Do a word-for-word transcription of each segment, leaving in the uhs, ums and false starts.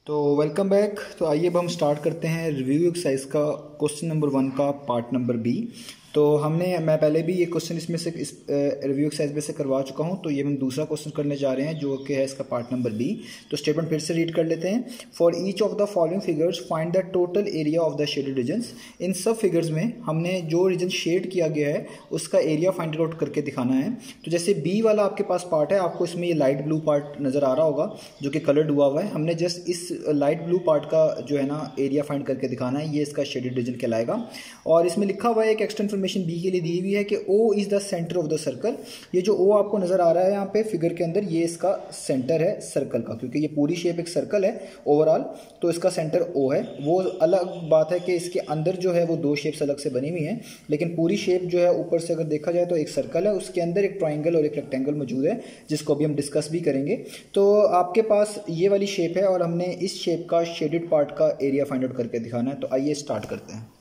तो welcome back. तो आइए अब हम स्टार्ट करते हैं रिव्यू एक्सरसाइज का क्वेश्चन नंबर वन का पार्ट नंबर बी। तो हमने मैं पहले भी ये क्वेश्चन इसमें से इस रिव्यू एक्सरसाइज में से करवा चुका हूँ। तो ये हम दूसरा क्वेश्चन करने जा रहे हैं जो कि है इसका पार्ट नंबर बी। तो स्टेटमेंट फिर से रीड कर लेते हैं। For each of the following figures find the total area of the shaded regions. इन सब फिगर्स में हमने जो रीजन शेड किया गया है उसका एरिया फाइंड आउट करके दिखाना है। तो जैसे बी वाला आपके पास पार्ट है, आपको इसमें ये लाइट ब्लू पार्ट नज़र आ रहा होगा जो कि कलर्ड हुआ हुआ है। हमने जस्ट इस लाइट ब्लू पार्ट का जो है ना एरिया फाइंड करके दिखाना है, ये इसका शेडेड रीजन कहलाएगा। और इसमें लिखा हुआ है एक एक्स्ट्रा इन्फॉर्मेशन बी के लिए दी हुई है कि O is the centre of the circle. ये जो O आपको नजर आ रहा है यहाँ पे फिगर के अंदर, ये इसका सेंटर है सर्कल का, क्योंकि ये पूरी शेप एक सर्कल है ओवरऑल, तो इसका सेंटर O है। वो अलग बात है कि इसके अंदर जो है वो दो शेप्स अलग से बनी हुई हैं, लेकिन पूरी शेप जो है ऊपर से अगर देखा जाए तो एक सर्कल है, उसके अंदर एक ट्राइंगल और एक रेक्टेंगल मौजूद है जिसको अभी हम डिस्कस भी करेंगे। तो आपके पास ये वाली शेप है और हमने इस शेप का शेडेड पार्ट का एरिया फाइंड आउट करके दिखाना है। तो आइए स्टार्ट करते हैं।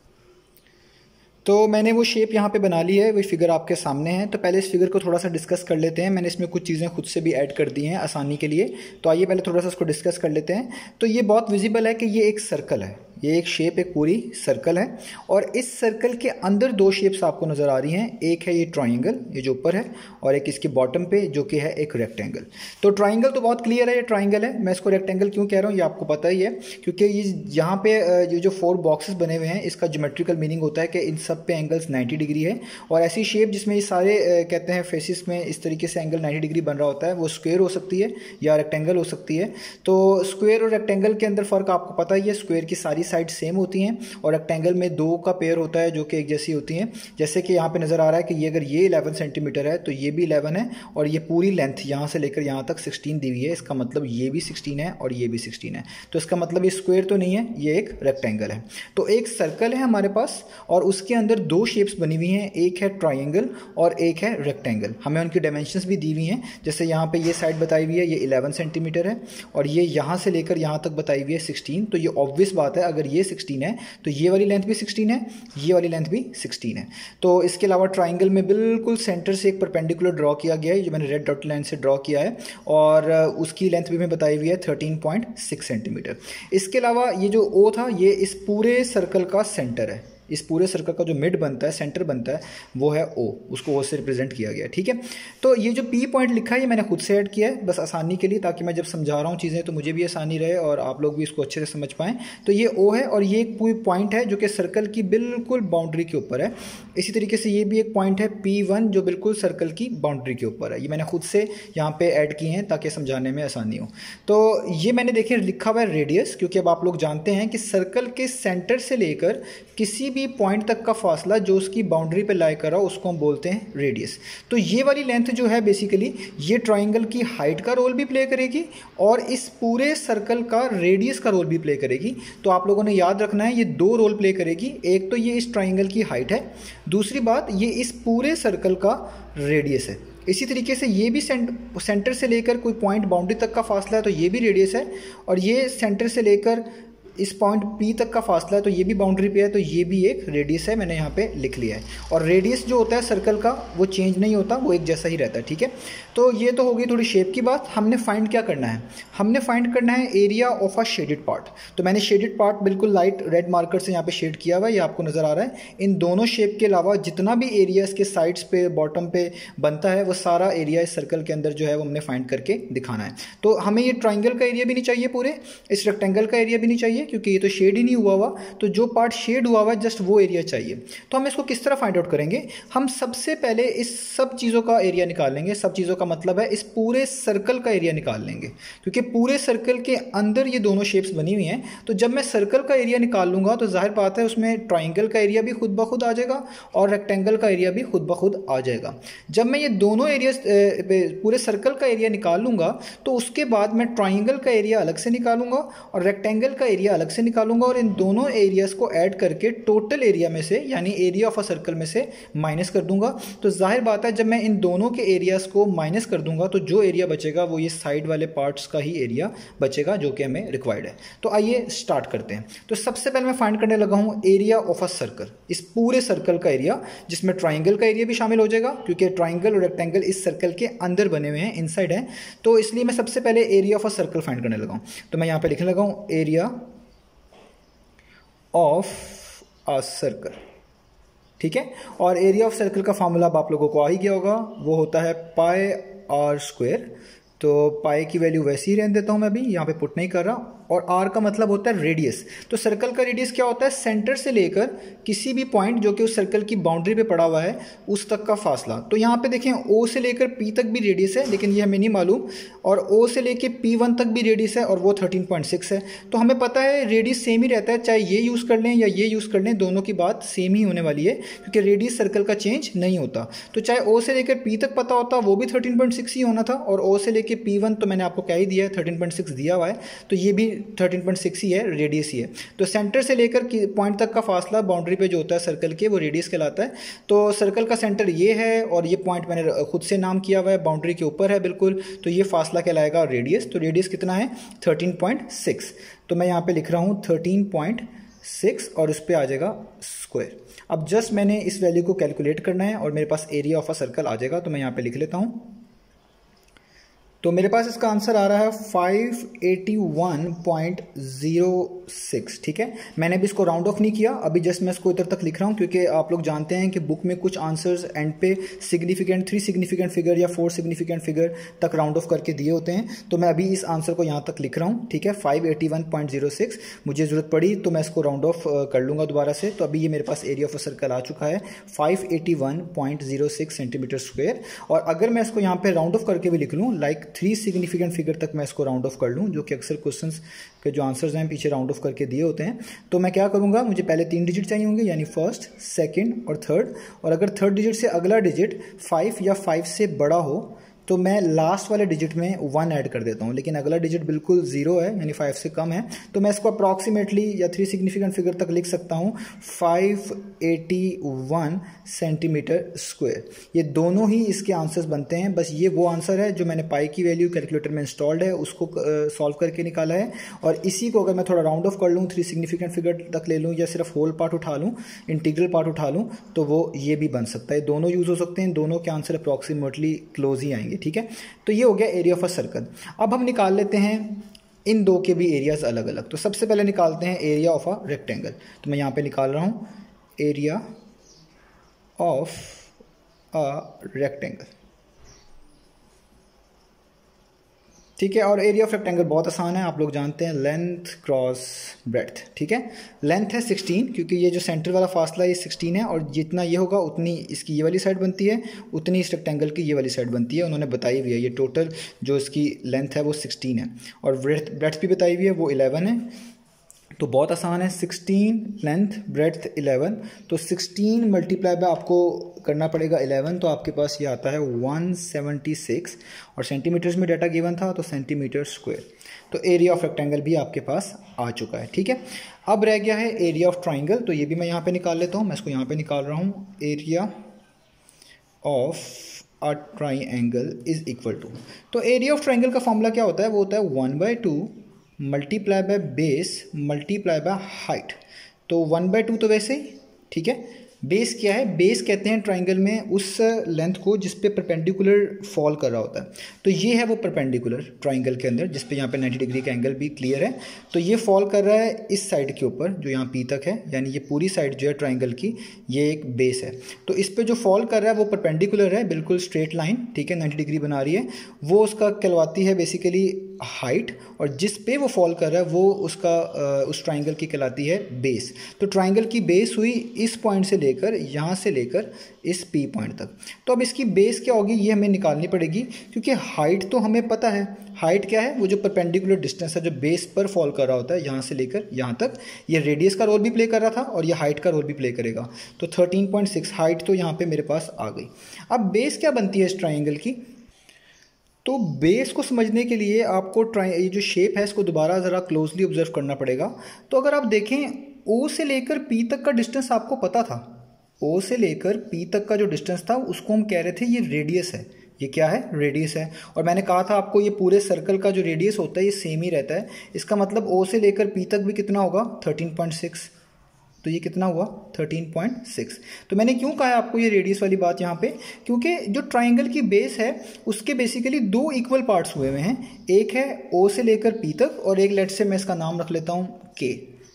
तो मैंने वो शेप यहाँ पे बना ली है, वो फिगर आपके सामने है। तो पहले इस फिगर को थोड़ा सा डिस्कस कर लेते हैं। मैंने इसमें कुछ चीज़ें खुद से भी ऐड कर दी हैं आसानी के लिए। तो आइए पहले थोड़ा सा उसको डिस्कस कर लेते हैं। तो ये बहुत विजिबल है कि ये एक सर्कल है, ये एक शेप एक पूरी सर्कल है और इस सर्कल के अंदर दो शेप्स आपको नज़र आ रही हैं। एक है ये ट्राइंगल, ये जो ऊपर है, और एक इसके बॉटम पे जो कि है एक रेक्टेंगल। तो ट्राइंगल तो बहुत क्लियर है, ये ट्राइंगल है। मैं इसको रेक्टेंगल क्यों कह रहा हूँ ये आपको पता ही है, क्योंकि ये यहाँ पे ये जो फोर बॉक्सेस बने हुए हैं इसका ज्योमेट्रिकल मीनिंग होता है कि इन सब पे एंगल्स नाइन्टी डिग्री है। और ऐसी शेप जिसमें ये सारे कहते हैं फेसिस में इस तरीके से एंगल नाइन्टी डिग्री बन रहा होता है, वो स्क्वायर हो सकती है या रेक्टेंगल हो सकती है। तो स्क्वायर और रेक्टेंगल के अंदर फ़र्क आपको पता ही है, स्क्वायर की सारी साइड सेम होती हैं और रेक्टेंगल में दो का पेयर होता है जो कि एक जैसी होती हैं। जैसे कि यहाँ पे नज़र आ रहा है कि ये अगर ये इलेवन सेंटीमीटर है तो ये भी इलेवन है, और ये पूरी लेंथ यहाँ से लेकर यहाँ तक सिक्सटीन दी हुई है। इसका मतलब ये भी सिक्सटीन है और ये भी सिक्सटीन है। तो इसका मतलब ये स्क्वायर तो नहीं है, ये एक रेक्टेंगल है। तो एक सर्कल है हमारे पास और उसके अंदर दो शेप्स बनी हुई हैं, एक है ट्राइंगल और एक है रेक्टेंगल। हमें उनकी डायमेंशंस भी दी हुई हैं। जैसे यहाँ पे ये साइड बताई हुई है, ये इलेवन सेंटीमीटर है और ये यहाँ से लेकर यहाँ तक बताई हुई है सिक्सटीन। तो ये ऑब्वियस बात है, अगर ये सिक्सटीन है तो ये वाली लेंथ भी सिक्सटीन है, ये वाली लेंथ भी सिक्सटीन है। तो इसके अलावा ट्राइंगल में बिल्कुल सेंटर से एक परपेंडिकुलर ड्रॉ किया गया है, जो मैंने रेड डॉट लाइन से ड्रॉ किया है, और उसकी लेंथ भी मैं बताई हुई है थर्टीन पॉइंट सिक्स सेंटीमीटर। इसके अलावा ये जो O था ये इस पूरे सर्कल का सेंटर है। इस पूरे सर्कल का जो मिड बनता है, सेंटर बनता है, वो है O, उसको O से रिप्रेजेंट किया गया है। ठीक है। तो ये जो P पॉइंट लिखा है ये मैंने खुद से ऐड किया है बस आसानी के लिए, ताकि मैं जब समझा रहा हूँ चीज़ें तो मुझे भी आसानी रहे और आप लोग भी इसको अच्छे से समझ पाएँ। तो ये O है और ये एक पूरी पॉइंट है जो कि सर्कल की बिल्कुल बाउंड्री के ऊपर है। इसी तरीके से ये भी एक पॉइंट है P वन जो बिल्कुल सर्कल की बाउंड्री के ऊपर है। ये मैंने खुद से यहाँ पे ऐड किए हैं ताकि समझाने में आसानी हो। तो ये मैंने देखे लिखा हुआ है रेडियस, क्योंकि अब आप लोग जानते हैं कि सर्कल के सेंटर से लेकर किसी भी पॉइंट तक का फासला जो उसकी बाउंड्री पे लाई कर रहा हो उसको हम बोलते हैं रेडियस। तो ये वाली लेंथ जो है बेसिकली ये ट्राइंगल की हाइट का रोल भी प्ले करेगी और इस पूरे सर्कल का रेडियस का रोल भी प्ले करेगी। तो आप लोगों ने याद रखना है ये दो रोल प्ले करेगी। एक तो ये इस ट्राइंगल की हाइट है, दूसरी बात ये इस पूरे सर्कल का रेडियस है। इसी तरीके से ये भी सेंट सेंटर से लेकर कोई पॉइंट बाउंड्री तक का फासला है तो ये भी रेडियस है, और ये सेंटर से लेकर इस पॉइंट P तक का फासला है तो ये भी बाउंड्री पे है तो ये भी एक रेडियस है, मैंने यहाँ पे लिख लिया है। और रेडियस जो होता है सर्कल का वो चेंज नहीं होता, वो एक जैसा ही रहता है। ठीक है। तो ये तो हो गई थोड़ी शेप की बात। हमने फाइंड क्या करना है, हमने फाइंड करना है area of a shaded part. तो मैंने शेडेड पार्ट बिल्कुल लाइट रेड मार्कर से यहाँ पे शेड किया हुआ है, ये आपको नज़र आ रहा है। इन दोनों शेप के अलावा जितना भी एरिया इसके साइड्स पे बॉटम पे बनता है वो सारा एरिया इस सर्कल के अंदर जो है वो हमने फाइंड करके दिखाना है। तो हमें ये ट्राइंगल का एरिया भी नहीं चाहिए पूरे, इस रेक्टेंगल का एरिया भी नहीं चाहिए क्योंकि ये तो शेड ही नहीं हुआ हुआ, तो जो पार्ट शेड हुआ हुआ है जस्ट वो एरिया चाहिए। तो हम इसको किस तरह फाइंड आउट करेंगे, हम सबसे पहले इस सब चीज़ों का एरिया निकाल लेंगे। सब चीज़ों का मतलब है इस पूरे सर्कल का एरिया निकाल लेंगे, क्योंकि पूरे सर्कल के अंदर ये दोनों शेप्स बनी हुई हैं। तो जब मैं सर्कल का एरिया निकाल लूँगा तो जाहिर बात है उसमें ट्राइंगल का एरिया भी खुद ब खुद आ जाएगा और रेक्टेंगल का एरिया भी खुद ब खुद आ जाएगा। जब मैं ये दोनों एरिया पूरे सर्कल का एरिया निकाल लूँगा तो उसके बाद मैं ट्राइंगल का एरिया अलग से निकालूंगा और रेक्टेंगल का एरिया अलग से निकालूंगा और इन दोनों एरियाज़ को ऐड करके टोटल एरिया में से यानी एरिया ऑफ अ सर्कल में से माइनस कर दूंगा। तो जाहिर बात है जब मैं इन दोनों के एरियाज़ को माइनस कर दूंगा तो जो एरिया बचेगा वो ये साइड वाले पार्ट्स का ही एरिया बचेगा जो कि हमें रिक्वायर्ड है। तो आइए स्टार्ट करते हैं। तो सबसे पहले मैं फाइंड करने लगा हूँ एरिया ऑफ अ सर्कल, इस पूरे सर्कल का एरिया जिसमें ट्राइंगल का एरिया भी शामिल हो जाएगा क्योंकि ट्राइंगल और रेक्टेंगल इस सर्कल के अंदर बने हुए हैं, इनसाइड है। तो इसलिए मैं सबसे पहले area of a circle find करने लगा हूँ। तो मैं यहाँ पे लिखने लगा हूँ एरिया ऑफ अ सर्कल, ठीक है। और एरिया ऑफ सर्कल का फॉर्मूला अब आप लोगों को आ ही गया होगा, वो होता है पाई आर स्क्वायर। तो पाई की वैल्यू वैसे ही रहने देता हूँ मैं अभी, यहाँ पे पुट नहीं कर रहा। और आर का मतलब होता है रेडियस। तो सर्कल का रेडियस क्या होता है? सेंटर से लेकर किसी भी पॉइंट जो कि उस सर्कल की बाउंड्री पे पड़ा हुआ है उस तक का फासला। तो यहाँ पे देखें ओ से लेकर पी तक भी रेडियस है, लेकिन ये हमें नहीं मालूम। और ओ से लेकर पी वन तक भी रेडियस है और वो थर्टीन पॉइंट सिक्स है। तो हमें पता है रेडियस सेम ही रहता है, चाहे ये यूज़ कर लें या ये यूज़ कर लें, दोनों की बात सेम ही होने वाली है क्योंकि रेडियस सर्कल का चेंज नहीं होता। तो चाहे ओ से लेकर पी तक पता होता वो भी थर्टीन पॉइंट सिक्स ही होना था, और ओ से लेकर पी वन तो मैंने आपको क्या ही दिया है, थर्टीन पॉइंट सिक्स दिया हुआ है, तो ये भी थर्टीन पॉइंट सिक्स ही है, रेडियस ही है। तो सेंटर से लेकर पॉइंट तक का फासला बाउंड्री पे जो होता है सर्कल के वो रेडियस कहलाता है। तो सर्कल का सेंटर ये है और ये पॉइंट मैंने खुद से नाम किया हुआ है, बाउंड्री के ऊपर है बिल्कुल, तो ये फासला कहलाएगा रेडियस। तो रेडियस कितना है? Thirteen point six. तो मैं यहाँ पे लिख रहा हूँ थर्टीन पॉइंट सिक्स और उस पर आ जाएगा स्क्वायर। अब जस्ट मैंने इस वैल्यू को कैलकुलेट करना है और मेरे पास एरिया ऑफ अ सर्कल आ जाएगा। तो मैं यहाँ पे लिख लेता हूँ। तो मेरे पास इसका आंसर आ रहा है five eighty one point zero six, ठीक है। मैंने भी इसको राउंड ऑफ नहीं किया, अभी जस्ट मैं इसको इधर तक लिख रहा हूँ क्योंकि आप लोग जानते हैं कि बुक में कुछ आंसर्स एंड पे सिग्निफिकेंट, थ्री सिग्निफिकेंट फिगर या फोर सिग्निफिकेंट फिगर तक राउंड ऑफ करके दिए होते हैं। तो मैं अभी इस आंसर को यहाँ तक लिख रहा हूँ, ठीक है, five eighty one point zero six. मुझे ज़रूरत पड़ी तो मैं इसको राउंड ऑफ कर लूँगा दोबारा से। तो अभी ये मेरे पास एरिया ऑफ अ सर्कल आ चुका है five eighty one point zero six centimetre square. और अगर मैं इसको यहाँ पे राउंड ऑफ करके भी लिख लूँ, लाइक थ्री सिग्निफिकेंट फिगर तक मैं इसको राउंड ऑफ कर लूं, जो कि अक्सर क्वेश्चंस के जो आंसर्स हैं पीछे राउंड ऑफ करके दिए होते हैं। तो मैं क्या करूंगा, मुझे पहले तीन डिजिट चाहिए होंगे यानी फर्स्ट, सेकंड और थर्ड। और अगर थर्ड डिजिट से अगला डिजिट फाइव या फाइव से बड़ा हो तो मैं लास्ट वाले डिजिट में वन ऐड कर देता हूँ, लेकिन अगला डिजिट बिल्कुल जीरो है यानी फाइव से कम है, तो मैं इसको अप्रॉक्सीमेटली या थ्री सिग्निफिकेंट फिगर तक लिख सकता हूँ five eighty one centimetre square. ये दोनों ही इसके आंसर्स बनते हैं। बस ये वो आंसर है जो मैंने पाई की वैल्यू कैलकुलेटर में इंस्टॉल्ड है उसको सॉल्व करके निकाला है। और इसी को अगर मैं थोड़ा राउंड ऑफ कर लूँ, थ्री सिग्निफिकेंट फिगर तक ले लूँ या सिर्फ होल पार्ट उठा लूँ, इंटीग्रल पार्ट उठा लूँ, तो वो ये भी बन सकता है। दोनों यूज़ हो सकते हैं, दोनों के आंसर अप्रॉक्सीमेटली क्लोज ही आएंगे, ठीक है। तो ये हो गया एरिया ऑफ अ सर्कल। अब हम निकाल लेते हैं इन दो के भी एरियाज अलग अलग। तो सबसे पहले निकालते हैं एरिया ऑफ अ रेक्टेंगल। तो मैं यहाँ पे निकाल रहा हूँ एरिया ऑफ अ रेक्टेंगल, ठीक है। और एरिया ऑफ रेक्टेंगल बहुत आसान है, आप लोग जानते हैं, लेंथ क्रॉस ब्रेड्थ, ठीक है। लेंथ है सिक्सटीन क्योंकि ये जो सेंटर वाला फासला है ये सिक्सटीन है, और जितना ये होगा उतनी इसकी ये वाली साइड बनती है, उतनी इस रेक्टेंगल की ये वाली साइड बनती है। उन्होंने बताई हुई है ये टोटल जो इसकी लेंथ है वो सिक्सटीन है, और ब्रेड्थ ब्रेड्थ भी बताई हुई है वो इलेवन है। तो बहुत आसान है, सिक्सटीन लेंथ ब्रेड्थ इलेवन, तो सिक्सटीन मल्टीप्लाई बाय आपको करना पड़ेगा इलेवन, तो आपके पास ये आता है वन सेवेंटी सिक्स, और सेंटीमीटर्स में डाटा गिवन था तो सेंटीमीटर स्क्वायर। तो एरिया ऑफ रेक्टेंगल भी आपके पास आ चुका है, ठीक है। अब रह गया है एरिया ऑफ ट्राइंगल, तो ये भी मैं यहाँ पे निकाल लेता हूँ। मैं इसको यहाँ पे निकाल रहा हूँ, area of a triangle is equal to, तो एरिया ऑफ ट्राइंगल का फॉर्मूला क्या होता है, वो होता है one by two multiply by base multiply by height. तो वन बाय टू तो वैसे ही, ठीक है। बेस क्या है, बेस कहते हैं ट्राइंगल में उस लेंथ को जिस पे परपेंडिकुलर फॉल कर रहा होता है। तो ये है वो परपेंडिकुलर ट्राइंगल के अंदर जिस पे यहाँ पे नाइन्टी डिग्री का एंगल भी क्लियर है। तो ये फॉल कर रहा है इस साइड के ऊपर जो यहाँ पी तक है, यानी ये पूरी साइड जो है ट्राइंगल की ये एक बेस है। तो इस पे जो फॉल कर रहा है वो परपेंडिकुलर है, बिल्कुल स्ट्रेट लाइन, ठीक है, नाइन्टी डिग्री बना रही है, वो उसका कहलाती है बेसिकली हाइट, और जिस पे वो फॉल कर रहा है वो उसका उस ट्राइंगल की कहलाती है बेस। तो ट्राइंगल की बेस हुई इस पॉइंट से लेकर यहाँ से लेकर इस पी पॉइंट तक। तो अब इसकी बेस क्या होगी ये हमें निकालनी पड़ेगी, क्योंकि हाइट तो हमें पता है। हाइट क्या है, वो जो परपेंडिकुलर डिस्टेंस है जो बेस पर फॉल कर रहा होता है यहाँ से लेकर यहाँ तक, ये रेडियस का रोल भी प्ले कर रहा था और ये हाइट का रोल भी प्ले करेगा। तो थर्टीन पॉइंट सिक्स हाइट तो यहाँ पे मेरे पास आ गई। अब बेस क्या बनती है इस ट्राइंगल की, तो बेस को समझने के लिए आपको ट्राई ये जो शेप है इसको दोबारा ज़रा क्लोजली ऑब्जर्व करना पड़ेगा। तो अगर आप देखें ओ से लेकर पी तक का डिस्टेंस आपको पता था, ओ से लेकर पी तक का जो डिस्टेंस था उसको हम कह रहे थे ये रेडियस है, ये क्या है, रेडियस है। और मैंने कहा था आपको ये पूरे सर्कल का जो रेडियस होता है ये सेम ही रहता है। इसका मतलब ओ से लेकर पी तक भी कितना होगा, थर्टीन पॉइंट सिक्स। तो ये कितना हुआ, थर्टीन पॉइंट सिक्स। तो मैंने क्यों कहा है आपको ये रेडियस वाली बात यहाँ पे, क्योंकि जो ट्राइंगल की बेस है उसके बेसिकली दो इक्वल पार्ट्स हुए हुए हैं। एक है ओ से लेकर पी तक और एक लेट से मैं इसका नाम रख लेता हूँ के।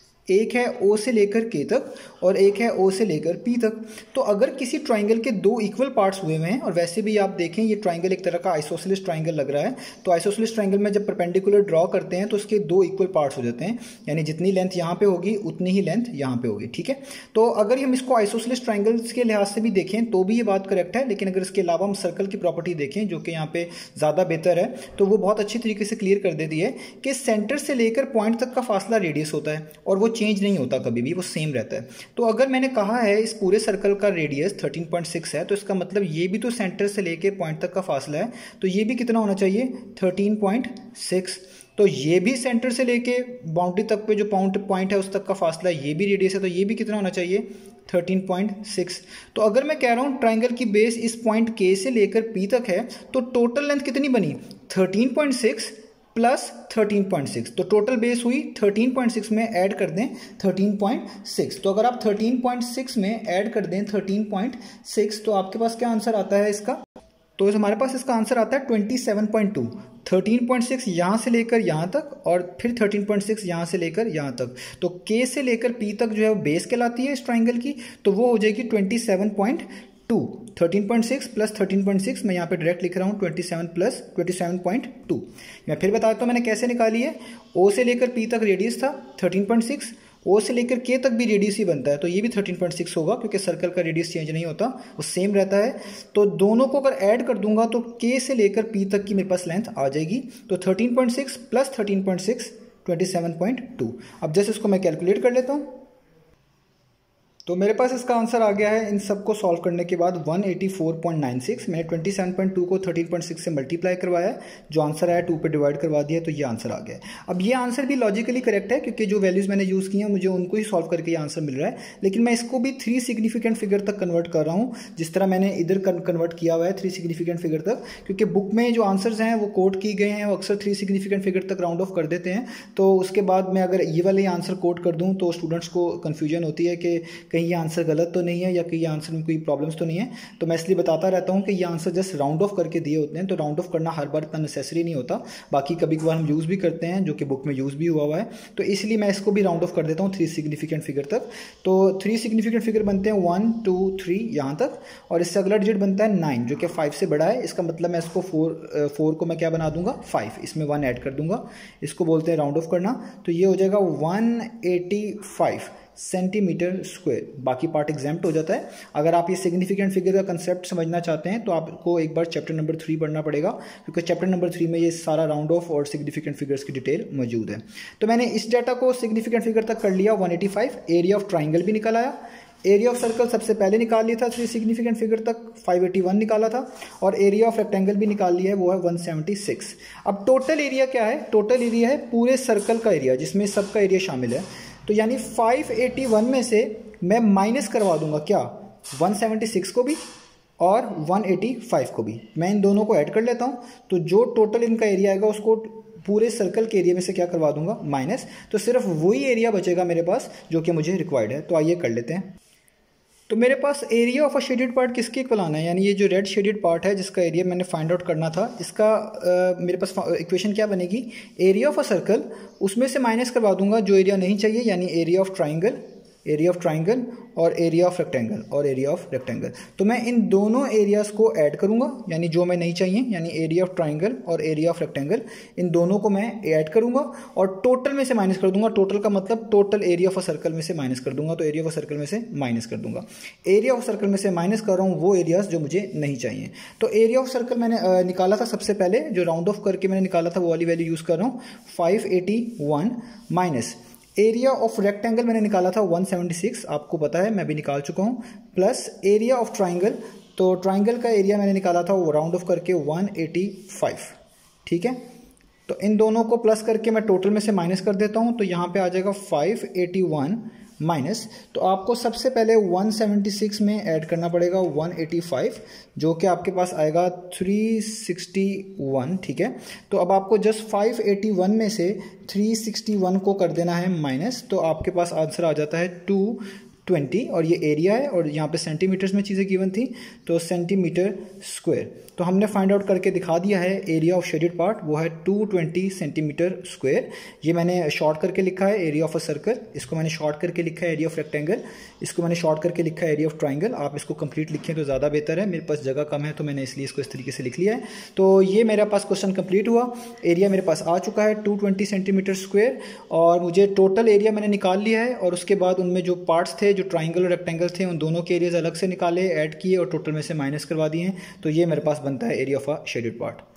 एक है ओ से लेकर के तक और एक है ओ से लेकर पी तक। तो अगर किसी ट्राइंगल के दो इक्वल पार्ट्स हुए हुए हैं, और वैसे भी आप देखें ये ट्राइंगल एक तरह का आइसोसेलेस ट्राइंगल लग रहा है, तो आइसोसेलेस ट्राइंगल में जब परपेंडिकुलर ड्रॉ करते हैं तो उसके दो इक्वल पार्ट्स हो जाते हैं, यानी जितनी लेंथ यहाँ पे होगी उतनी ही लेंथ यहाँ पे होगी, ठीक है। तो अगर हम इसको आइसोसेलेस ट्राइंगल्स के लिहाज से भी देखें तो भी ये बात करेक्ट है, लेकिन अगर इसके अलावा हम सर्कल की प्रॉपर्टी देखें जो कि यहाँ पे ज़्यादा बेहतर है, तो वो बहुत अच्छी तरीके से क्लियर कर देती है कि सेंटर से लेकर पॉइंट तक का फासला रेडियस होता है और वो चेंज नहीं होता, कभी भी वो सेम रहता है। तो अगर मैंने कहा है इस पूरे सर्कल का रेडियस थर्टीन पॉइंट सिक्स है, तो इसका मतलब ये भी तो सेंटर से लेके पॉइंट तक का फासला है, तो ये भी कितना होना चाहिए, थर्टीन पॉइंट सिक्स। तो ये भी सेंटर से लेके बाउंड्री तक पे जो पॉइंट पॉइंट है उस तक का फासला है, ये भी रेडियस है, तो ये भी कितना होना चाहिए, थर्टीन पॉइंट सिक्स। तो अगर मैं कह रहा हूँ ट्राइंगल की बेस इस पॉइंट के से लेकर पी तक है, तो टोटल लेंथ कितनी बनी, thirteen point six plus thirteen point six. तो टोटल बेस हुई थर्टीन पॉइंट सिक्स में ऐड कर दें थर्टीन पॉइंट सिक्स। तो अगर आप थर्टीन पॉइंट सिक्स में ऐड कर दें थर्टीन पॉइंट सिक्स, तो आपके पास क्या आंसर आता है इसका, तो हमारे पास इसका आंसर आता है twenty seven point two. Thirteen point six यहाँ से लेकर यहाँ तक और फिर थर्टीन पॉइंट सिक्स यहाँ से लेकर यहाँ तक। तो के से लेकर पी तक जो है वो बेस कहलाती है इस ट्राइंगल की, तो वो हो जाएगी twenty seven point two. Thirteen point six plus thirteen point six, मैं यहाँ पे डायरेक्ट लिख रहा हूँ twenty seven plus twenty seven point two. मैं फिर बताता हूँ मैंने कैसे निकाली है। ओ से लेकर पी तक रेडियस था थर्टीन पॉइंट सिक्स, ओ से लेकर के तक भी रेडियस ही बनता है, तो ये भी थर्टीन पॉइंट सिक्स होगा क्योंकि सर्कल का रेडियस चेंज नहीं होता, वो सेम रहता है। तो दोनों को अगर ऐड कर दूंगा तो के से लेकर पी तक की मेरे पास लेंथ आ जाएगी। तो thirteen point six plus thirteen point six twenty seven point two. अब जैसे इसको मैं कैलकुलेट कर लेता हूँ, तो मेरे पास इसका आंसर आ गया है इन सबको सॉल्व करने के बाद one eighty four point nine six. मैंने ट्वेंटी सेवन पॉइंट टू को थर्टीन पॉइंट सिक्स से मल्टीप्लाई करवाया, जो आंसर आया टू पे डिवाइड करवा दिया, तो ये आंसर आ गया है। अब ये आंसर भी लॉजिकली करेक्ट है क्योंकि जो वैल्यूज़ मैंने यूज़ की हैं मुझे उनको ही सॉल्व करके ये आंसर मिल रहा है, लेकिन मैं इसको भी थ्री सिग्निफिकेंट फिगर तक कन्वर्ट कर रहा हूँ, जिस तरह मैंने इधर कन्वर्ट किया हुआ है थ्री सिग्निफिकेंट फिगर तक, क्योंकि बुक में जो आंसर्स हैं वो कोट किए गए हैं वो अक्सर थ्री सिग्निफिकेंट फिगर तक राउंड ऑफ कर देते हैं। तो उसके बाद मैं अगर ये वाले आंसर कोट कर दूँ तो स्टूडेंट्स को कन्फ्यूजन होती है कि कहीं ये आंसर गलत तो नहीं है या कि ये आंसर में कोई प्रॉब्लम्स तो नहीं है। तो मैं इसलिए बताता रहता हूँ कि ये आंसर जस्ट राउंड ऑफ करके दिए होते हैं, तो राउंड ऑफ करना हर बार इतना नेसेसरी नहीं होता, बाकी कभी कभार हम यूज़ भी करते हैं जो कि बुक में यूज़ भी हुआ हुआ है, तो इसलिए मैं इसको भी राउंड ऑफ कर देता हूँ थ्री सिग्निफिकेंट फिगर तक। तो थ्री सिग्निफिकेंट फिगर बनते हैं वन टू थ्री यहाँ तक, और इससे अगला डिजिट बनता है नाइन जो कि फाइव से बड़ा है। इसका मतलब मैं इसको फोर फोर को मैं क्या बना दूंगा, फाइव, इसमें वन ऐड कर दूंगा, इसको बोलते हैं राउंड ऑफ करना। तो ये हो जाएगा one eighty five centimetre square, बाकी पार्ट एग्जाम्प्ट हो जाता है। अगर आप ये सिग्निफिकेंट फिगर का कंसेप्ट समझना चाहते हैं तो आपको एक बार चैप्टर नंबर थ्री पढ़ना पड़ेगा, क्योंकि चैप्टर नंबर थ्री में ये सारा राउंड ऑफ और सिग्निफिकेंट फिगर्स की डिटेल मौजूद है। तो मैंने इस डाटा को सिग्निफिकेंट फिगर तक कर लिया one eighty five, area of triangle भी निकल आया, एरिया ऑफ सर्कल सबसे पहले निकाल लिया था थ्री सिग्निफिकेंट फिगर तक, फाइव एटी वन निकाला था, और एरिया ऑफ रेक्टेंगल भी निकाल लिया है, वो है वन सेवेंटी सिक्स। अब टोटल एरिया क्या है, टोटल एरिया है पूरे सर्कल का एरिया जिसमें सबका एरिया शामिल है। तो यानी फाइव एटी वन में से मैं माइनस करवा दूंगा क्या, वन सेवेंटी सिक्स को भी और वन एटी फाइव को भी, मैं इन दोनों को ऐड कर लेता हूं, तो जो टोटल इनका एरिया आएगा उसको पूरे सर्कल के एरिया में से क्या करवा दूंगा, माइनस, तो सिर्फ वही एरिया बचेगा मेरे पास जो कि मुझे रिक्वायर्ड है। तो आइए कर लेते हैं। तो मेरे पास area of a shaded part किसके इक्वल आना है, यानी ये जो रेड शेडेड पार्ट है जिसका एरिया मैंने फाइंड आउट करना था, इसका आ, मेरे पास इक्वेशन क्या बनेगी, एरिया ऑफ अ सर्कल, उसमें से माइनस करवा दूंगा जो एरिया नहीं चाहिए, यानी area of triangle, area of triangle और एरिया ऑफ रेक्टेंगल और एरिया ऑफ रेक्टेंगल। तो मैं इन दोनों एरियाज को ऐड करूंगा, यानी जो मैं नहीं चाहिए, यानी एरिया ऑफ ट्राइंगल और एरिया ऑफ रेक्टेंगल, इन दोनों को मैं ऐड करूंगा और टोटल में से माइनस कर दूंगा। टोटल का मतलब total area of a circle में से माइनस कर दूंगा, तो एरिया ऑफ अ सर्कल में से माइनस कर दूंगा। एरिया ऑफ सर्कल में से माइनस कर रहा हूँ वो एरियाज जो मुझे नहीं चाहिए। तो एरिया ऑफ सर्कल मैंने आ, निकाला था सबसे पहले, जो राउंड ऑफ करके मैंने निकाला था वो वाली वैल्यू यूज कर रहा हूँ, five eighty one minus area of rectangle मैंने निकाला था वन सेवेंटी सिक्स, आपको पता है मैं भी निकाल चुका हूँ, प्लस एरिया ऑफ ट्राइंगल, तो ट्राइंगल का एरिया मैंने निकाला था वो राउंड ऑफ करके वन एटी फाइव, ठीक है। तो इन दोनों को प्लस करके मैं टोटल में से माइनस कर देता हूँ, तो यहाँ पे आ जाएगा फाइव एटी वन माइनस, तो आपको सबसे पहले वन सेवेंटी सिक्स में ऐड करना पड़ेगा वन एटी फाइव, जो कि आपके पास आएगा थ्री सिक्सटी वन, ठीक है। तो अब आपको जस्ट फाइव एटी वन में से थ्री सिक्सटी वन को कर देना है माइनस, तो आपके पास आंसर आ जाता है टू ट्वेंटी, और ये एरिया है और यहाँ पे सेंटीमीटर्स में चीज़ें गिवन थी, तो सेंटीमीटर स्क्वायर। तो हमने फाइंड आउट करके दिखा दिया है एरिया ऑफ शेडेड पार्ट, वो है टू ट्वेंटी सेंटीमीटर स्क्वायर। ये मैंने शॉर्ट करके लिखा है एरिया ऑफ अ सर्कल, इसको मैंने शॉर्ट करके लिखा है एरिया ऑफ रेक्टेंगल, इसको मैंने शॉर्ट करके लिखा है एरिया ऑफ ट्राइंगल। आप इसको कंप्लीट लिखें तो ज़्यादा बेहतर है, मेरे पास जगह कम है तो मैंने इसलिए इसको इस तरीके से लिख लिया है। तो ये मेरे पास क्वेश्चन कंप्लीट हुआ, एरिया मेरे पास आ चुका है टू ट्वेंटी सेंटीमीटर स्क्वायर, और मुझे टोटल एरिया मैंने निकाल लिया है, और उसके बाद उनमें जो पार्ट्स थे, जो ट्राइंगल और रेक्टेंगल थे, उन दोनों के एरियाज अलग से निकाले, ऐड किए और टोटल में से माइनस करवा दिए हैं। तो ये मेरे पास बनता है area of a shaded part.